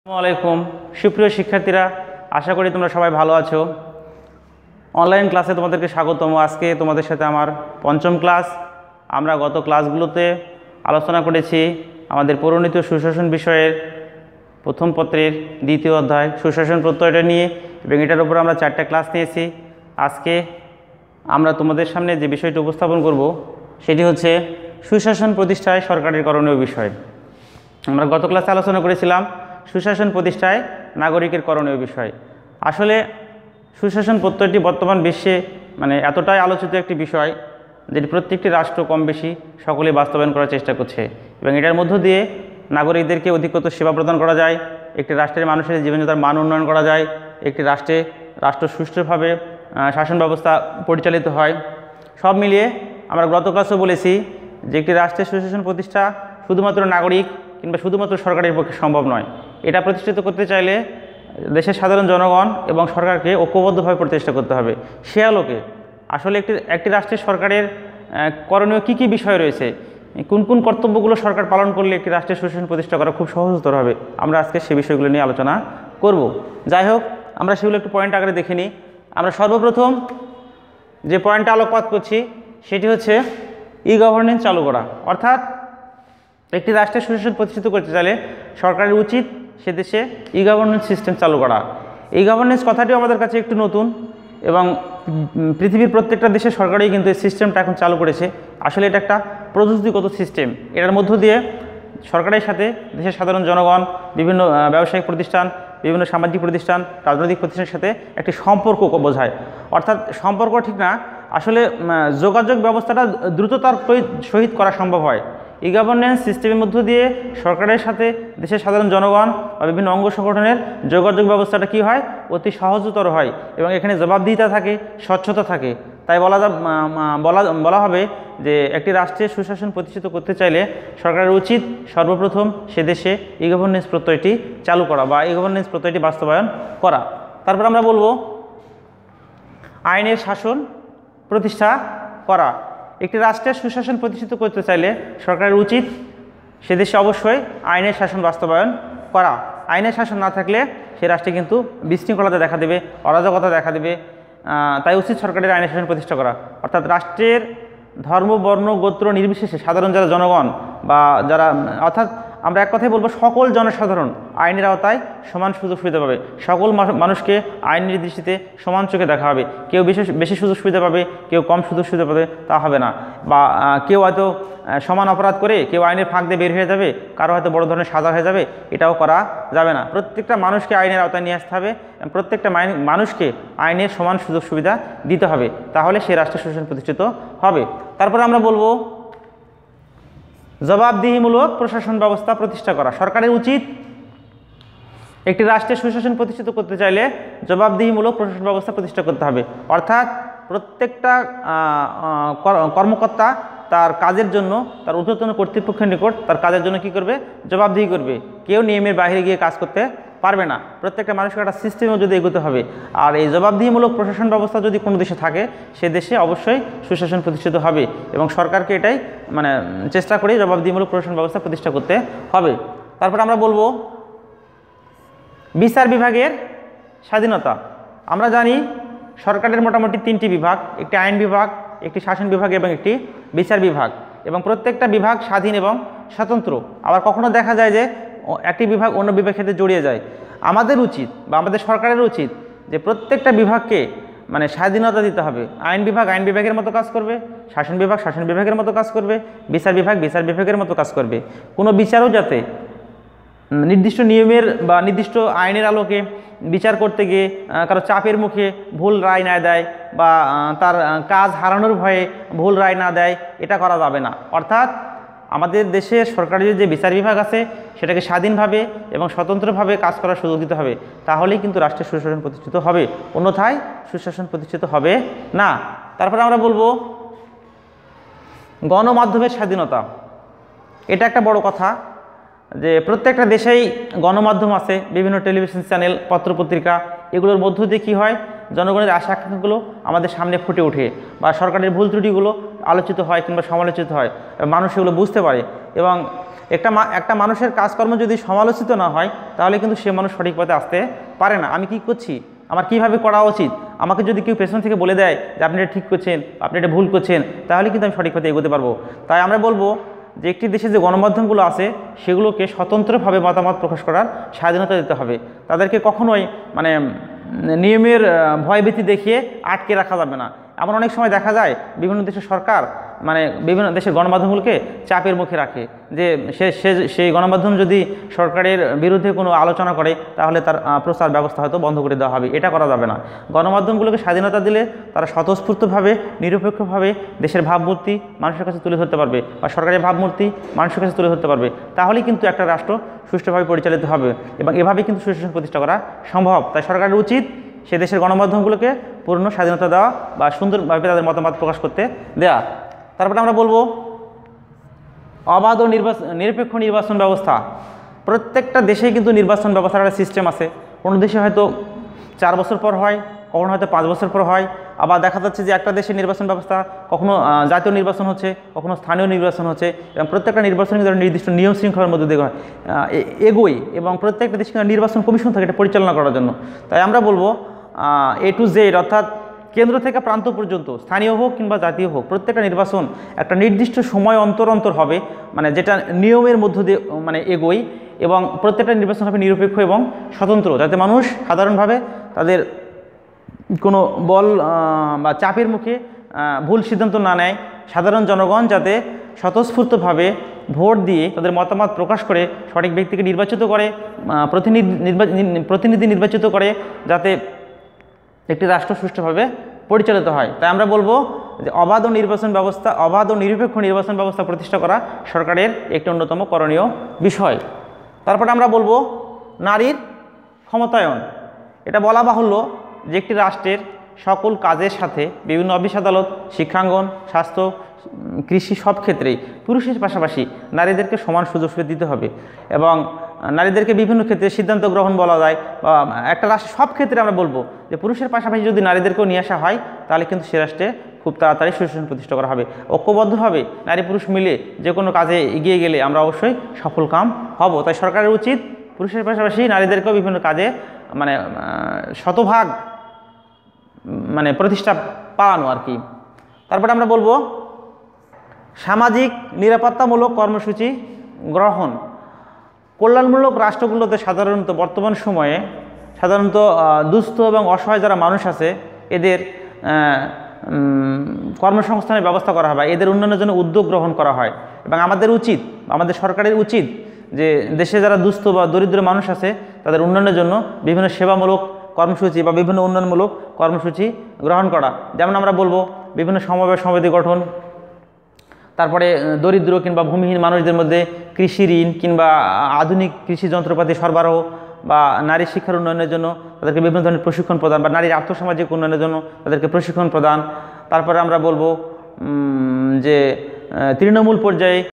আসসালামু আলাইকুম সুপ্রিয় শিক্ষার্থীরা, আশা করি তোমরা সবাই ভালো আছো। অনলাইন ক্লাসে তোমাদেরকে স্বাগতম। আজকে তোমাদের সাথে আমার পঞ্চম ক্লাস। আমরা গত ক্লাসগুলোতে আলোচনা করেছি আমাদের পরিণত সুশাসন বিষয়ের প্রথম পত্রের দ্বিতীয় অধ্যায় সুশাসন প্রত্যয়টা নিয়ে, এবং এটার উপর আমরা 4টা ক্লাস নিয়েছি। আজকে আমরা তোমাদের সামনে যে বিষয়টি উপস্থাপন করব সেটি হচ্ছে সুশাসন প্রতিষ্ঠায় সরকারের করণীয় বিষয়। আমরা গত ক্লাসে আলোচনা করেছিলাম সুশাসন প্রতিষ্ঠায় নাগরিকের করণীয় বিষয়। আসলে সুশাসন প্রত্যয়টি বর্তমান বিশ্বে এতটাই আলোচিত একটি বিষয় যেটি প্রত্যেকটি রাষ্ট্র কম বেশি সকলেই বাস্তবায়ন করার চেষ্টা করছে, এবং এটার মধ্য দিয়ে নাগরিকদেরকে অধিকতর সেবা প্রদান করা যায়, একটি রাষ্ট্রের মানুষের জীবনযাত্রার মান উন্নয়ন করা যায়, একটি রাষ্ট্র সুষ্ঠুভাবে শাসন ব্যবস্থা পরিচালিত হয়। সব মিলিয়ে আমরা গত ক্লাসেও বলেছি যে একটি রাষ্ট্রের সুশাসন প্রতিষ্ঠা শুধুমাত্র নাগরিক কিংবা শুধুমাত্র সরকারের পক্ষে সম্ভব নয়। এটা প্রতিষ্ঠিত করতে চাইলে দেশের সাধারণ জনগণ এবং সরকারকে ঐক্যবদ্ধভাবে প্রচেষ্টা করতে হবে। সে আলোকে আসলে একটি রাষ্ট্রের সরকারের করণীয় কী কী বিষয় রয়েছে, কোন কোন কর্তব্যগুলো সরকার পালন করলে একটি রাষ্ট্রের সুশাসন প্রতিষ্ঠা করা খুব সহজতর হবে, আমরা আজকে সে বিষয়গুলো নিয়ে আলোচনা করব। যাই হোক, আমরা সেগুলো একটু পয়েন্ট আকারে দেখে নিই। আমরা সর্বপ্রথম যে পয়েন্টটা আলোকপাত করছি সেটি হচ্ছে ই-গভর্নেন্স চালু করা। অর্থাৎ একটি রাষ্ট্রের সুশাসন প্রতিষ্ঠিত করতে চাইলে সরকারের উচিত সে দেশে ই-গভর্নেন্স সিস্টেম চালু করা। ই-গভর্নেন্স কথাটিও আমাদের কাছে একটু নতুন, এবং পৃথিবীর প্রত্যেকটা দেশের সরকারই কিন্তু এই সিস্টেমটা এখন চালু করেছে। আসলে এটা একটা প্রযুক্তিগত সিস্টেম। এটার মধ্য দিয়ে সরকারের সাথে দেশের সাধারণ জনগণ, বিভিন্ন ব্যবসায়িক প্রতিষ্ঠান, বিভিন্ন সামাজিক প্রতিষ্ঠান, রাজনৈতিক প্রতিষ্ঠানের সাথে একটি সম্পর্ক বোঝায়। অর্থাৎ সম্পর্ক ঠিক না, আসলে যোগাযোগ ব্যবস্থাটা দ্রুততার সহিত করা সম্ভব হয়। ই-গভর্নেন্স সিস্টেমের মধ্য দিয়ে সরকারের সাথে দেশের সাধারণ জনগণ বা বিভিন্ন অঙ্গ সংগঠনের যোগাযোগ ব্যবস্থাটা কী হয়, অতি সহজতর হয়, এবং এখানে জবাবদিহিতা থাকে, স্বচ্ছতা থাকে। তাই বলা হবে যে একটি রাষ্ট্রের সুশাসন প্রতিষ্ঠিত করতে চাইলে সরকারের উচিত সর্বপ্রথম সে দেশে ই-গভর্নেন্স প্রত্যয়টি চালু করা বা ই-গভর্নেন্স প্রত্যয়টি বাস্তবায়ন করা। তারপর আমরা বলবো আইনের শাসন প্রতিষ্ঠা করা। একটি রাষ্ট্রের সুশাসন প্রতিষ্ঠিত করতে চাইলে সরকারের উচিত সে দেশে অবশ্যই আইনের শাসন বাস্তবায়ন করা। আইনের শাসন না থাকলে সে রাষ্ট্রে কিন্তু বিশৃঙ্খলতা দেখা দেবে, অরাজকতা দেখা দেবে। তাই উচিত সরকারের আইনের শাসন প্রতিষ্ঠা করা। অর্থাৎ রাষ্ট্রের ধর্ম, বর্ণ, গোত্র নির্বিশেষে সাধারণ যারা জনগণ বা যারা, অর্থাৎ আমরা এক কথাই বলবো সকল জনসাধারণ আইনের আওতায় সমান সুযোগ সুবিধা পাবে। সকল মানুষকে আইনের দৃষ্টিতে সমান চোখে দেখা হবে। কেউ বেশি সুযোগ সুবিধা পাবে, কেউ কম সুযোগ সুবিধা পাবে, তা হবে না। বা কেউ হয়তো সমান অপরাধ করে কেউ আইনের ফাঁক দিয়ে বের হয়ে যাবে, কারো হয়তো বড় ধরনের সাজা হয়ে যাবে, এটাও করা যাবে না। প্রত্যেকটা মানুষকে আইনের আওতায় নিয়ে আসতে হবে, প্রত্যেকটা মানুষকে আইনের সমান সুযোগ সুবিধা দিতে হবে, তাহলে সেই রাষ্ট্রের সুশাসন প্রতিষ্ঠিত হবে। তারপরে আমরা বলবো জবাবদিহিমূলক প্রশাসন ব্যবস্থা প্রতিষ্ঠা করা। সরকারের উচিত একটি রাষ্ট্রের সুশাসন প্রতিষ্ঠিত করতে চাইলে জবাবদিহিমূলক প্রশাসন ব্যবস্থা প্রতিষ্ঠা করতে হবে। অর্থাৎ প্রত্যেকটা কর্মকর্তা তার কাজের জন্য তার ঊর্ধ্বতন কর্তৃপক্ষের নিকট তার কাজের জন্য কী করবে, জবাবদিহি করবে। কেউ নিয়মের বাইরে গিয়ে কাজ করতে পারবে না। প্রত্যেকটা মানুষকে একটা সিস্টেমেও যদি এগোতে হবে। আর এই জবাবদিহিমূলক প্রশাসন ব্যবস্থা যদি কোনো দেশে থাকে, সে দেশে অবশ্যই সুশাসন প্রতিষ্ঠিত হবে, এবং সরকারকে এটাই চেষ্টা করে জবাবদিহিমূলক প্রশাসন ব্যবস্থা প্রতিষ্ঠা করতে হবে। তারপর আমরা বলবো বিচার বিভাগের স্বাধীনতা। আমরা জানি সরকারের মোটামুটি 3টি বিভাগ, একটি আইন বিভাগ, একটি শাসন বিভাগ এবং একটি বিচার বিভাগ, এবং প্রত্যেকটা বিভাগ স্বাধীন এবং স্বতন্ত্র। আবার কখনো দেখা যায় যে একটি বিভাগ অন্য বিভাগের সাথে জড়িয়ে যায়। আমাদের উচিত বা আমাদের সরকারের উচিত যে প্রত্যেকটা বিভাগকে স্বাধীনতা দিতে হবে। আইন বিভাগ আইন বিভাগের মতো কাজ করবে, শাসন বিভাগ শাসন বিভাগের মতো কাজ করবে, বিচার বিভাগ বিচার বিভাগের মতো কাজ করবে। কোনো বিচারও যাতে নির্দিষ্ট নিয়মের বা নির্দিষ্ট আইনের আলোকে বিচার করতে গিয়ে কারো চাপের মুখে ভুল রায় না দেয়, বা তার কাজ হারানোর ভয়ে ভুল রায় না দেয়, এটা করা যাবে না। অর্থাৎ আমাদের দেশের সরকারের যে বিচার বিভাগ আছে সেটাকে স্বাধীনভাবে এবং স্বতন্ত্রভাবে কাজ করার সুযোগ দিতে হবে, তাহলেই কিন্তু রাষ্ট্রের সুশাসন প্রতিষ্ঠিত হবে, অন্যথায় সুশাসন প্রতিষ্ঠিত হবে না। তারপরে আমরা বলবো গণমাধ্যমের স্বাধীনতা। এটা একটা বড় কথা যে প্রত্যেকটা দেশেই গণমাধ্যম আছে, বিভিন্ন টেলিভিশন চ্যানেল, পত্রপত্রিকা, এগুলোর মধ্য দিয়ে কী হয়, জনগণের আশা আকাঙ্ক্ষাগুলো আমাদের সামনে ফুটে ওঠে, বা সরকারের ভুল ত্রুটিগুলো আলোচিত হয় কিংবা সমালোচিত হয়, মানুষ এগুলো বুঝতে পারে। এবং একটা মানুষের কাজকর্ম যদি সমালোচিত না হয় তাহলে কিন্তু সে মানুষ সঠিক পথে আসতে পারে না। আমি কি করছি, আমার কিভাবে করা উচিত, আমাকে যদি কেউ পেছন থেকে বলে দেয় যে আপনি এটা ঠিক করছেন, আপনি এটা ভুল করছেন, তাহলে কিন্তু আমি সঠিক পথে এগোতে পারবো। তাই আমরা বলবো যে একটি দেশে যে গণমাধ্যমগুলো আছে সেগুলোকে স্বতন্ত্রভাবে মতামত প্রকাশ করার স্বাধীনতা দিতে হবে। তাদেরকে কখনোই মানে নিয়মের ভয়ভীতি দেখিয়ে আটকে রাখা যাবে না। এমন অনেক সময় দেখা যায় বিভিন্ন দেশের সরকার মানে বিভিন্ন দেশের গণমাধ্যমগুলোকে চাপের মুখে রাখে যে সেই গণমাধ্যম যদি সরকারের বিরুদ্ধে কোনো আলোচনা করে তাহলে তার প্রচার ব্যবস্থা হয়তো বন্ধ করে দেওয়া হবে। এটা করা যাবে না। গণমাধ্যমগুলোকে স্বাধীনতা দিলে তারা স্বতঃস্ফূর্তভাবে নিরপেক্ষভাবে দেশের ভাবমূর্তি মানুষের কাছে তুলে ধরতে পারবে বা সরকারের ভাবমূর্তি মানুষের কাছে তুলে ধরতে পারবে। তাহলেই কিন্তু একটা রাষ্ট্র সুষ্ঠুভাবে পরিচালিত হবে এবং এভাবেই কিন্তু সুশাসন প্রতিষ্ঠা করা সম্ভব। তাই সরকারের উচিত সে দেশের গণমাধ্যমগুলোকে পূর্ণ স্বাধীনতা দেওয়া বা সুন্দরভাবে তাদের মতামত প্রকাশ করতে দেওয়া। তারপরে আমরা বলবো অবাধ ও নিরপেক্ষ নির্বাচন ব্যবস্থা। প্রত্যেকটা দেশেই কিন্তু নির্বাচন ব্যবস্থার একটা সিস্টেম আছে। কোনো দেশে হয়তো 4 বছর পর হয়, কখনো হয়তো 5 বছর পর হয়। আবার দেখা যাচ্ছে যে একটা দেশের নির্বাচন ব্যবস্থা কখনো জাতীয় নির্বাচন হচ্ছে, কখনো স্থানীয় নির্বাচন হচ্ছে এবং প্রত্যেকটা নির্বাচন কিন্তু নির্দিষ্ট নিয়ম শৃঙ্খলার মধ্যে দিয়ে এগোয় এবং প্রত্যেকটা দেশে নির্বাচন কমিশন থাকে এটা পরিচালনা করার জন্য। তাই আমরা বলবো A to Z অর্থাৎ কেন্দ্র থেকে প্রান্ত পর্যন্ত স্থানীয় হোক কিংবা জাতীয় হোক প্রত্যেকটা নির্বাচন একটা নির্দিষ্ট সময় অন্তর অন্তর হবে, মানে যেটা নিয়মের মধ্য দিয়ে মানে এগোয় এবং প্রত্যেকটা নির্বাচন হবে নিরপেক্ষ এবং স্বতন্ত্র, যাতে মানুষ সাধারণভাবে তাদের কোনো বল বা চাপের মুখে ভুল সিদ্ধান্ত না নেয়। সাধারণ জনগণ যাতে স্বতঃস্ফূর্তভাবে ভোট দিয়ে তাদের মতামত প্রকাশ করে সঠিক ব্যক্তিকে নির্বাচিত করে, প্রতিনিধি নির্বাচিত করে, যাতে একটি রাষ্ট্র সুষ্ঠুভাবে পরিচালিত হয়। তাই আমরা বলবো যে অবাধ ও নিরপেক্ষ নির্বাচন ব্যবস্থা প্রতিষ্ঠা করা সরকারের একটি অন্যতম করণীয় বিষয়। তারপরে আমরা বলবো নারীর ক্ষমতায়ন। এটা বলা বাহুল্য যে একটি রাষ্ট্রের সকল কাজের সাথে বিভিন্ন অফিস আদালত, শিক্ষাঙ্গন, স্বাস্থ্য, কৃষি সব ক্ষেত্রেই পুরুষের পাশাপাশি নারীদেরকে সমান সুযোগ সুবিধা দিতে হবে এবং নারীদেরকে বিভিন্ন ক্ষেত্রে সিদ্ধান্ত গ্রহণ বলা যায় বা একটা রাষ্ট্র সব ক্ষেত্রে আমরা বলবো যে পুরুষের পাশাপাশি যদি নারীদেরকেও নিয়ে আসা হয় তাহলে কিন্তু সে রাষ্ট্রে খুব তাড়াতাড়ি সুশাসন প্রতিষ্ঠা করা হবে। ঐক্যবদ্ধভাবে নারী পুরুষ মিলে যে কোনো কাজে এগিয়ে গেলে আমরা অবশ্যই সফল কাম হব। তাই সরকারের উচিত পুরুষের পাশাপাশি নারীদেরকেও বিভিন্ন কাজে মানে শতভাগ মানে প্রতিষ্ঠা পাওয়ানো আর কি। তারপরে আমরা বলবো সামাজিক নিরাপত্তামূলক কর্মসূচি গ্রহণ। কল্যাণমূলক রাষ্ট্রগুলোতে সাধারণত বর্তমান সময়ে দুস্থ এবং অসহায় যারা মানুষ আছে এদের কর্মসংস্থানের ব্যবস্থা করা হয়, এদের উন্নয়নের জন্য উদ্যোগ গ্রহণ করা হয় এবং আমাদের সরকারের উচিত যে দেশে যারা দুস্থ বা দরিদ্র মানুষ আছে তাদের উন্নয়নের জন্য বিভিন্ন সেবামূলক কর্মসূচি বা বিভিন্ন উন্নয়নমূলক কর্মসূচি গ্রহণ করা। যেমন আমরা বলবো বিভিন্ন সমবায় সমিতি গঠন, তারপরে দরিদ্র কিংবা ভূমিহীন মানুষদের মধ্যে কৃষি ঋণ কিংবা আধুনিক কৃষি যন্ত্রপাতি সরবরাহ বা নারী শিক্ষার উন্নয়নের জন্য তাদেরকে বিভিন্ন ধরনের প্রশিক্ষণ প্রদান বা নারীর আর্থসামাজিক উন্নয়নের জন্য তাদেরকে প্রশিক্ষণ প্রদান। তারপরে আমরা বলবো যে তৃণমূল পর্যায়ে